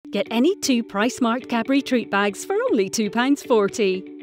Get any 2 price-marked Cadbury treat bags for only £2.40.